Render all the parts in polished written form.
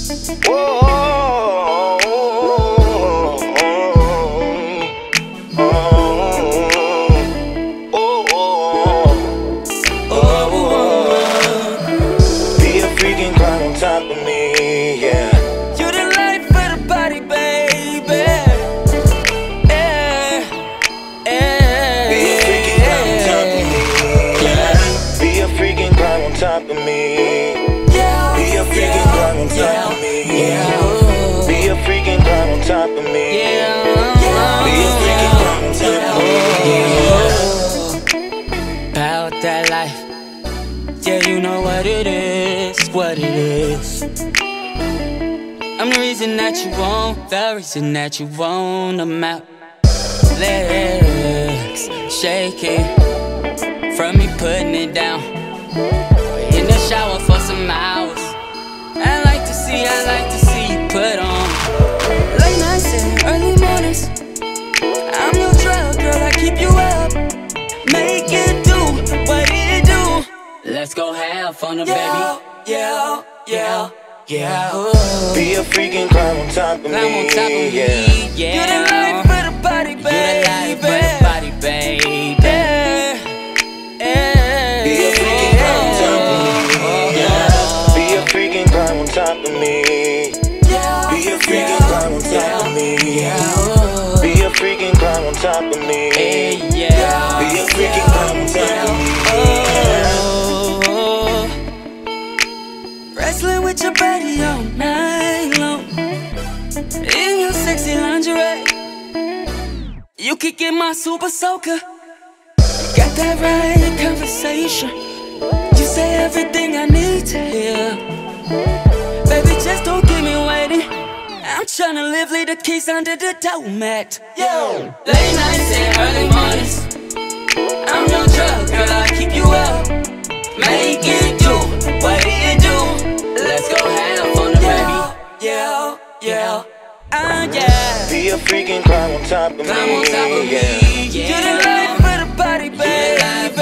That life, yeah, you know what it is, what it is. I'm the reason that you want, the reason that you want them out. Legs shaking from me putting it down. In the shower for some hours. I like to see you put on. Late nights and early mornings, I'm your drug, girl, I keep you up. Make it do what it do. Let's go have fun, baby. Yeah. Be a freak and climb on top of me. Yeah. You're the life for the body, baby. Be a freak and climb on top of me. Yeah. Be a freak and climb on top of me. Be a freak and climb on top of me. Be a freak and climb on top of me. Be a freak and climb on top of me. Wrestling with your body all night long, in your sexy lingerie. You kick in my super soaker. Got that right conversation. You say everything I need to hear. Baby, just don't keep me waiting. I'm tryna leave the keys under the doormat. Yo, late nights and early mornings, I'm your drug, girl, I keep you up. Make it do what it do. Let's go have fun, baby. Yeah. Be a freak and climb on top of me. You're the life for the body, baby.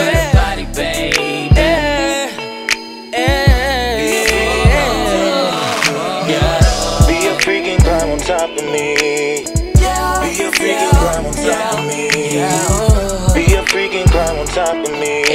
Be a freak and climb on top of me. Be a freak and climb on top of me. Be a freak and climb on top of me.